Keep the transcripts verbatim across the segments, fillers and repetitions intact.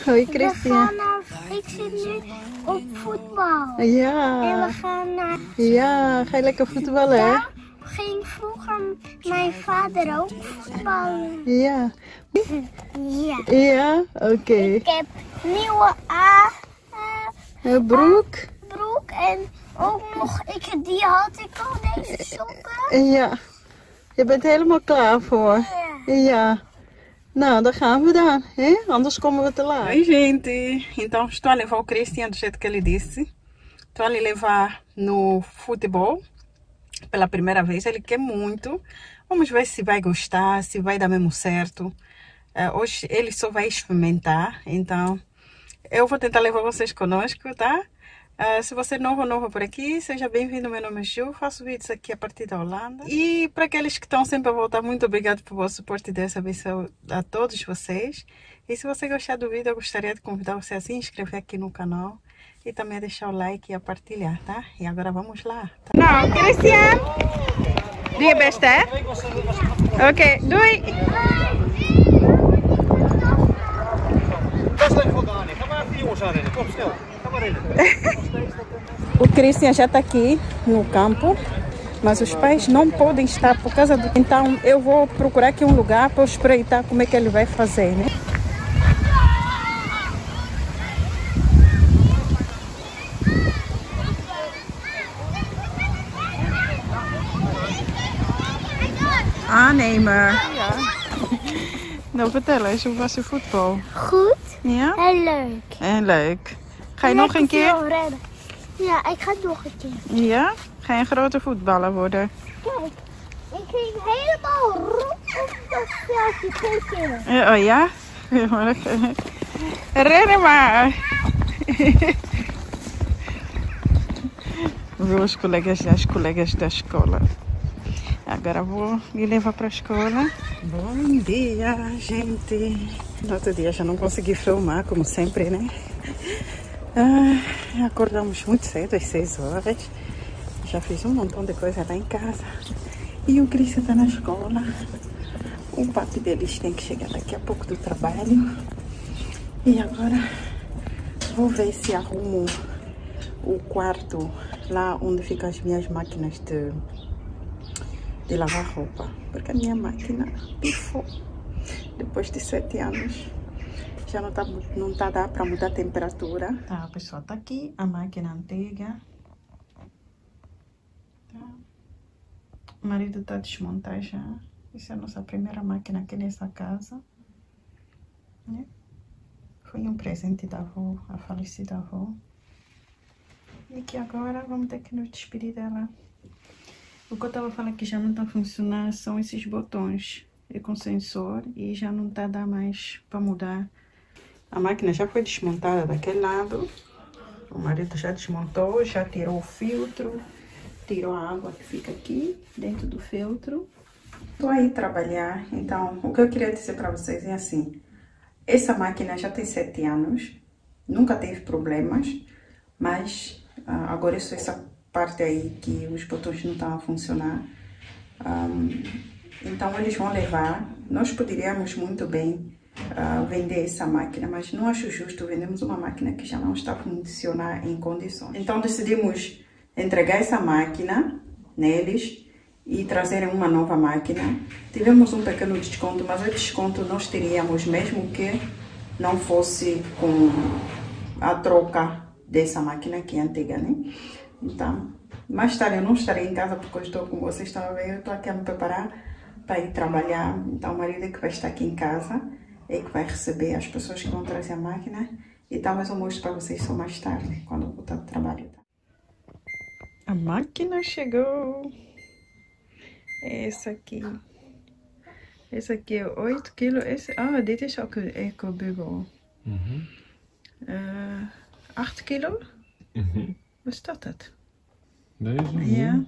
Hoi Christian. Ik zit nu op voetbal. Ja. En we gaan naar... Ja, ga je lekker voetballen, hè? Daar ging vroeger mijn vader ook voetballen. Ja. Ja. Ja, oké. Okay. Ik heb nieuwe A... Uh, broek. A, broek en ook nog, ik, die had ik al, deze sokken. Ja. Je bent helemaal klaar voor. Ja. Ja. Nou, dan gaan we dan, hè? Anders komen we te laat. Oi, gente. Então, estou a levar o Christian do jeito que ele disse. Estou a levar no futebol pela primeira vez. Ele quer muito. Vamos ver se vai gostar, se vai dar mesmo certo. Uh, hoje ele só vai experimentar. Então, eu vou tentar levar vocês conosco, tá? Uh, se você é novo ou nova por aqui, seja bem-vindo. Meu nome é Ju, faço vídeos aqui a partir da Holanda. E para aqueles que estão sempre a voltar, muito obrigado por vosso suporte e Deus abençoe a todos vocês. E se você gostar do vídeo, eu gostaria de convidar você a se inscrever aqui no canal e também a deixar o like e a partilhar, tá? E agora vamos lá. Tá? Nou, Christian, doe je best, hè? Oké, okay, doei! O Christian já está aqui no campo, mas os pais não podem estar por causa do... Então eu vou procurar aqui um lugar para eu espreitar como é que ele vai fazer, né? Aannemen. Ja. Nou, vertel eens, hoe was je voetbal? Goed. Ja? En leuk. En leuk. Ga je nog een keer? Ja, ik ga nog een keer. Ja? Ga je een grote voetballer worden? Kijk, ik ging helemaal rond op dat veldje tekenen. Oh ja? Rennen maar! Os colegas e as colegas da escola. Agora vou me levar para a escola. Bom dia, gente! No outro dia já não consegui filmar, como sempre, né? Ah, acordamos muito cedo, às seis horas. Já fiz um montão de coisa lá em casa. E o Cris está na escola. O papi deles tem que chegar daqui a pouco do trabalho. E agora vou ver se arrumo o quarto lá onde ficam as minhas máquinas de... de lavar roupa, porque a minha máquina pifou depois de sete anos. Já não tá, não tá dá para mudar a temperatura. Tá, pessoal, tá aqui a máquina antiga. Tá. O marido tá a desmontar já. Essa é a nossa primeira máquina aqui nessa casa, né? Foi um presente da avó, a falecida avó. E que agora vamos ter que nos despedir dela. O que eu tava falando que já não tá funcionando são esses botões. É com sensor e já não tá dá mais para mudar. A máquina já foi desmontada daquele lado. O marido já desmontou, já tirou o filtro, tirou a água que fica aqui dentro do filtro. Tô aí trabalhar, então o que eu queria dizer para vocês é assim. Essa máquina já tem sete anos, nunca teve problemas, mas uh, agora é só essa parte aí que os botões não estão a funcionar. Um, então eles vão levar. Nós poderíamos muito bem uh, vender essa máquina, mas não acho justo vendermos uma máquina que já não está a funcionar em condições. Então decidimos entregar essa máquina neles e trazerem uma nova máquina. Tivemos um pequeno desconto, mas o desconto nós teríamos mesmo que não fosse com a troca dessa máquina que é antiga, né? Então, mais tarde eu não estarei em casa porque eu estou, como vocês estão a ver, eu estou aqui a me preparar para ir trabalhar. Então o marido é que vai estar aqui em casa, é que vai receber as pessoas que vão trazer a máquina e talvez eu mostre para vocês só mais tarde, quando eu voltar do trabalho. A máquina chegou! Essa aqui. Essa aqui é oito quilos. Esse, ah, dit is ook een eco-bubbel. Mm-hmm. uh, acht kilo? Mm-hmm. Wat staat dat? Deze? Ja.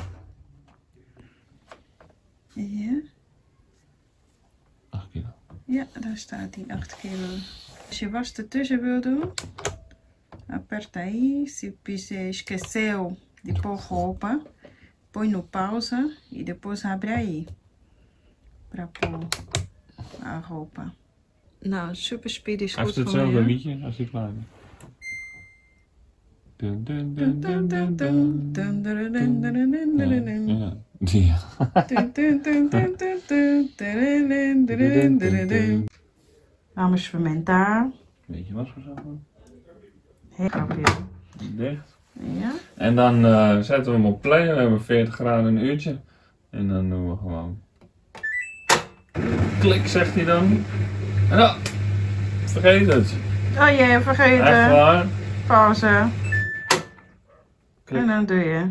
Ja. acht kilo. Ja, daar staat die acht kilo. Als je was ertussen wil doen, aperta aí. Se você esqueceu de pôr roupa, põe no pausa e depois abre aí para pôr a roupa. Nou, super speed is Hij goed heeft voor mij. hetzelfde hè? liedje als die kleine. Dun, dun, Dun, dun, dun, dun, dun, dun, dun, dun, dun, dun, dun, dun, dun, dun, dun. Ja, ja. Dun, dun, dun, dun, dun, dun, dun, dun, dun, dun, dun. Vamos fermentar. Weet je wat voor zaken? Heel rapid. Dicht. Ja. En dan uh, zetten we hem op play. Dan hebben we veertig graden een uurtje. En dan doen we gewoon. Klik, zegt hij dan. En dan. Vergeet het. Oh jee, Echt vergeten. waar. Pauze. Klik. En dan doe je.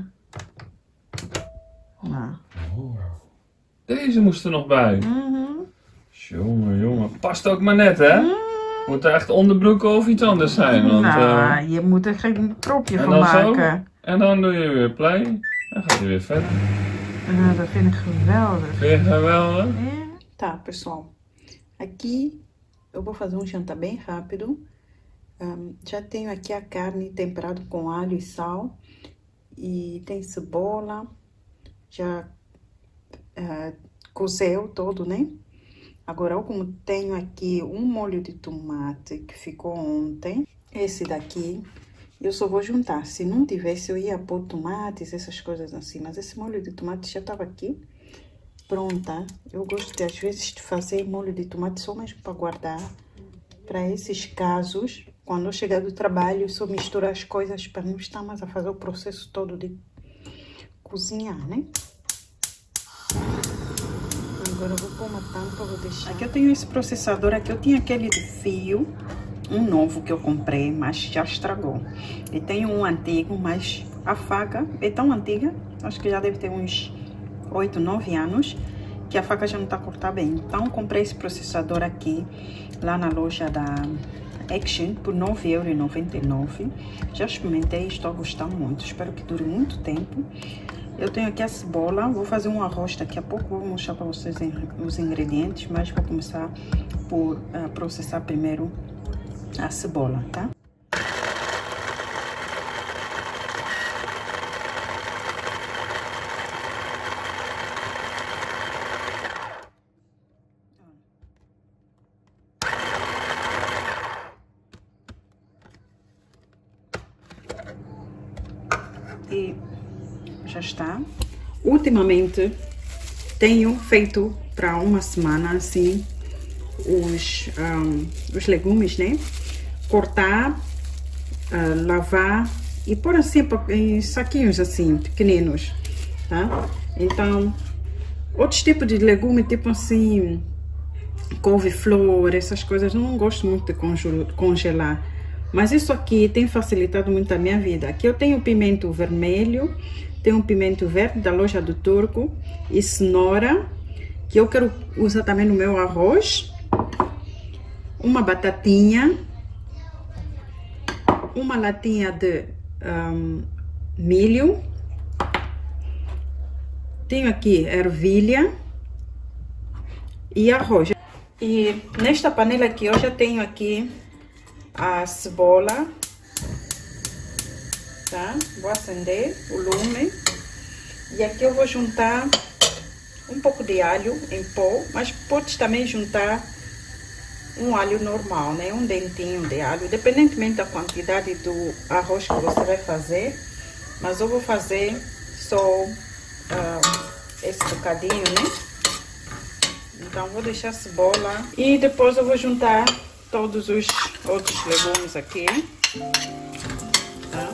Nou. Oh. Deze moest er nog bij. Mhm. Jongen, jongen. Past ook maar net, hè? Moet er echt onderbroeken of iets anders zijn. Want, Nou, uh, je moet er geen propje en van dan zo? maken. en dan doe je weer play. Dan gaat hij weer verder. Ah, dat vind ik geweldig. Vind je het geweldig? É. Tá, pessoal. Aqui eu vou fazer um jantar bem rápido. Um, já tenho aqui a carne temperada com alho e sal. E tem cebola. Já uh, cozeu todo, né? Agora, eu como tenho aqui um molho de tomate que ficou ontem. Esse daqui, eu só vou juntar. Se não tivesse, eu ia pôr tomates, essas coisas assim. Mas esse molho de tomate já estava aqui. Pronta. Eu gosto de, às vezes, de fazer molho de tomate só mesmo para guardar. Para esses casos, quando eu chegar do trabalho, eu só misturo as coisas para não estar mais a fazer o processo todo de cozinhar, né? Agora eu vou pôr uma tampa, vou deixar. Aqui eu tenho esse processador, aqui eu tinha aquele de fio, um novo que eu comprei, mas já estragou. E tenho um antigo, mas a faca é tão antiga, acho que já deve ter uns oito, nove anos, que a faca já não tá a cortar bem. Então comprei esse processador aqui, lá na loja da Action, por nove euros e noventa e nove. Já experimentei e estou a gostar muito, espero que dure muito tempo. Eu tenho aqui a cebola, vou fazer um arroz daqui a pouco, vou mostrar para vocês os ingredientes, mas vou começar por uh, processar primeiro a cebola, tá? E já está. Ultimamente tenho feito para uma semana assim os, um, os legumes, né? Cortar, uh, lavar e pôr assim em saquinhos assim pequeninos, tá? Então, outros tipos de legume, tipo assim, couve-flor, essas coisas, eu não gosto muito de congelar. Mas isso aqui tem facilitado muito a minha vida. Aqui eu tenho pimento vermelho, tenho pimento verde da loja do Turco e cenoura, que eu quero usar também no meu arroz. Uma batatinha, uma latinha de um, milho. Tenho aqui ervilha e arroz. E nesta panela aqui eu já tenho aqui a cebola, tá? Vou acender o lume e aqui eu vou juntar um pouco de alho em pó, mas pode também juntar um alho normal, né? Um dentinho de alho, independentemente da quantidade do arroz que você vai fazer, mas eu vou fazer só uh, esse bocadinho, né? Então vou deixar a cebola e depois eu vou juntar todos os outros legumes aqui, tá?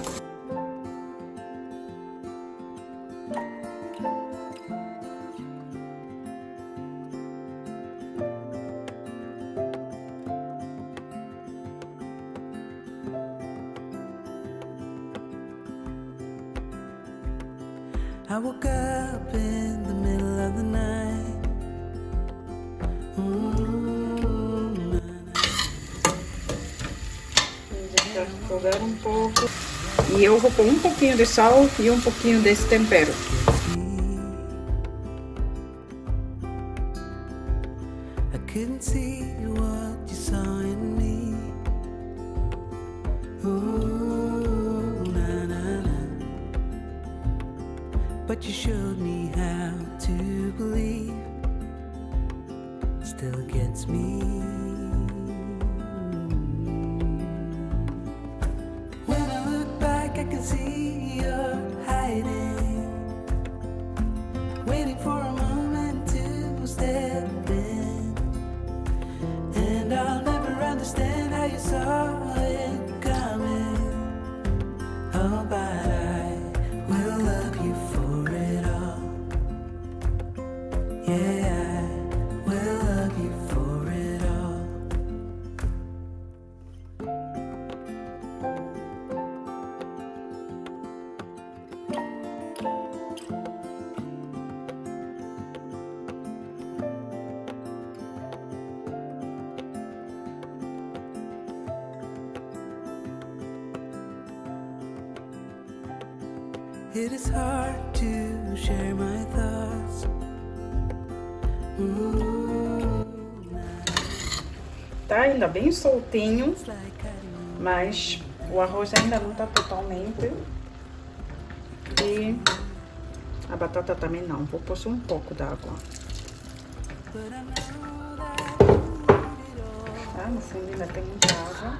I woke up in the middle of the night. Mm-hmm. Deixar refogar um pouco. E eu vou pôr um pouquinho de sal e um pouquinho desse tempero. I couldn't see what you saw in me. Ooh, na, na, na. But you showed me how to believe. Still gets me. waiting for a moment to step in. And I'll never understand how you saw it coming. Oh, but I will love you for it all. Yeah, I will love you for it all. It is hard to share my thoughts. Ooh, Tá ainda bem soltinho, it's like cutting mas o arroz ainda não tá totalmente. E a batata também não. Vou pôr só um pouco d'água. but I know that you need it all. Tá? No fundo ainda tem muita água.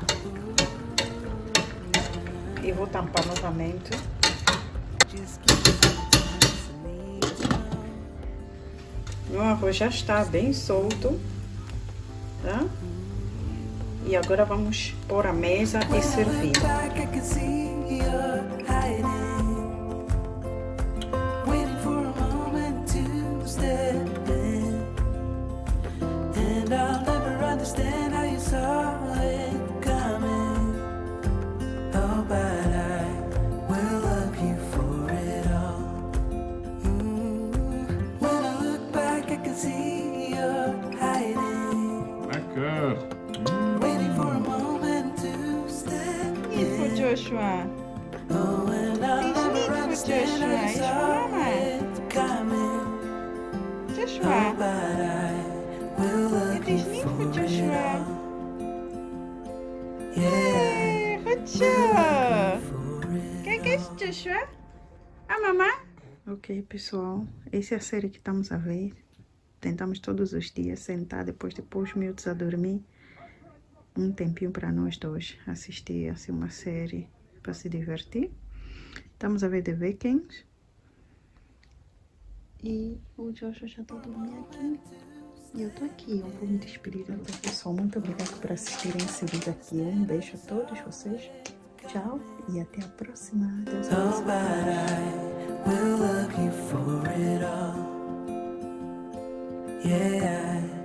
E vou tampar novamente. Just give me some time to need to know. Meu arroz já está bem solto, tá? E agora vamos pôr a mesa e servir. Back, I can see you're hiding, waiting for a moment to step in. And I'll never understand how you saw it coming. Oh, but I will love you for it all. Mm. When I look back, I can see you're hiding, Lekker. waiting for a moment to step Isso, in. Joshua. Oh, and I'll It's never neat for understand how Joshua. you It's saw mama. it coming. Oh, Joshua. but I will love It you is neat for for it Joshua. all. Yeah, Hey, good I will job. love you for it Quem que é esse, Joshua? A mamãe? Ok, pessoal. Essa é a série que estamos a ver. Tentamos todos os dias sentar depois de pôr os miúdos a dormir. Um tempinho para nós dois assistir assim uma série para se divertir. Estamos a ver The Vikings. E o Joshua já está dormindo aqui. E eu tô aqui. Eu vou me despedir do pessoal. Muito obrigada por assistirem esse vídeo aqui. Um beijo a todos vocês. Tchau e até a próxima. Deus Oh, abençoe. but I will love you for it all. Yeah, I